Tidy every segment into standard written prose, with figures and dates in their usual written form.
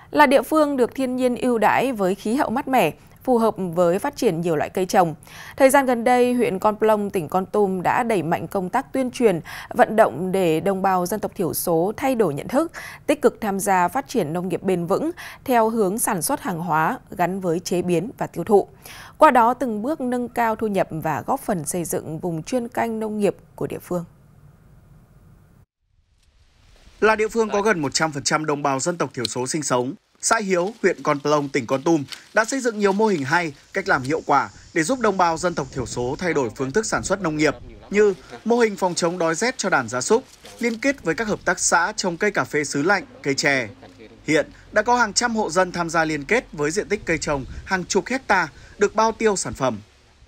Là địa phương được thiên nhiên ưu đãi với khí hậu mát mẻ, phù hợp với phát triển nhiều loại cây trồng. Thời gian gần đây, huyện Con Plong, tỉnh Kon Tum đã đẩy mạnh công tác tuyên truyền, vận động để đồng bào dân tộc thiểu số thay đổi nhận thức, tích cực tham gia phát triển nông nghiệp bền vững theo hướng sản xuất hàng hóa gắn với chế biến và tiêu thụ. Qua đó từng bước nâng cao thu nhập và góp phần xây dựng vùng chuyên canh nông nghiệp của địa phương. Là địa phương có gần 100% đồng bào dân tộc thiểu số sinh sống, xã Hiếu, huyện Con Plong, tỉnh Kon Tum đã xây dựng nhiều mô hình hay, cách làm hiệu quả để giúp đồng bào dân tộc thiểu số thay đổi phương thức sản xuất nông nghiệp như mô hình phòng chống đói rét cho đàn gia súc, liên kết với các hợp tác xã trồng cây cà phê xứ lạnh, cây chè. Hiện đã có hàng trăm hộ dân tham gia liên kết với diện tích cây trồng hàng chục hecta được bao tiêu sản phẩm.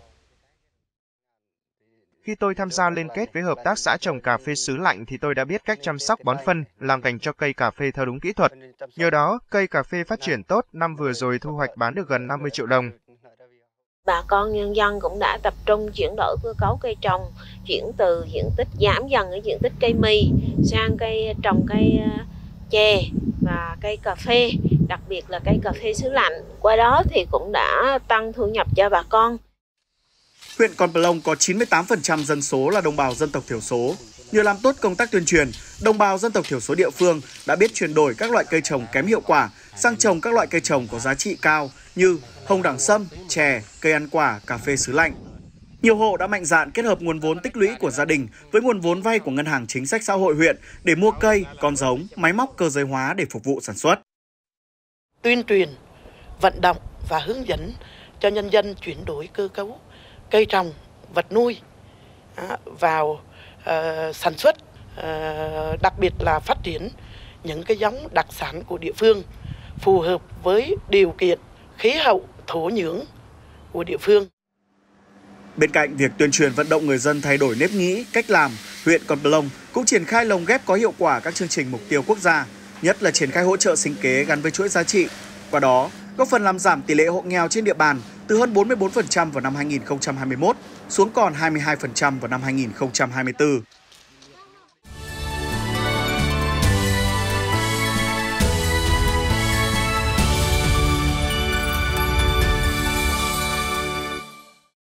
Khi tôi tham gia liên kết với hợp tác xã trồng cà phê xứ lạnh thì tôi đã biết cách chăm sóc bón phân, làm cành cho cây cà phê theo đúng kỹ thuật. Nhờ đó, cây cà phê phát triển tốt, năm vừa rồi thu hoạch bán được gần 50 triệu đồng. Bà con nhân dân cũng đã tập trung chuyển đổi cơ cấu cây trồng, chuyển từ diện tích giảm dần ở diện tích cây mì sang trồng cây chè và cây cà phê, đặc biệt là cây cà phê xứ lạnh. Qua đó thì cũng đã tăng thu nhập cho bà con. Huyện Con Plong có 98% dân số là đồng bào dân tộc thiểu số. Nhờ làm tốt công tác tuyên truyền, đồng bào dân tộc thiểu số địa phương đã biết chuyển đổi các loại cây trồng kém hiệu quả sang trồng các loại cây trồng có giá trị cao như hồng đẳng sâm, chè, cây ăn quả, cà phê xứ lạnh. Nhiều hộ đã mạnh dạn kết hợp nguồn vốn tích lũy của gia đình với nguồn vốn vay của Ngân hàng Chính sách Xã hội huyện để mua cây, con giống, máy móc cơ giới hóa để phục vụ sản xuất. Tuyên truyền, vận động và hướng dẫn cho nhân dân chuyển đổi cơ cấu cây trồng, vật nuôi vào sản xuất, đặc biệt là phát triển những cái giống đặc sản của địa phương phù hợp với điều kiện khí hậu, thổ nhưỡng của địa phương. Bên cạnh việc tuyên truyền vận động người dân thay đổi nếp nghĩ, cách làm, huyện Con Plong cũng triển khai lồng ghép có hiệu quả các chương trình mục tiêu quốc gia, nhất là triển khai hỗ trợ sinh kế gắn với chuỗi giá trị. Qua đó, góp phần làm giảm tỷ lệ hộ nghèo trên địa bàn từ hơn 44% vào năm 2021 xuống còn 22% vào năm 2024.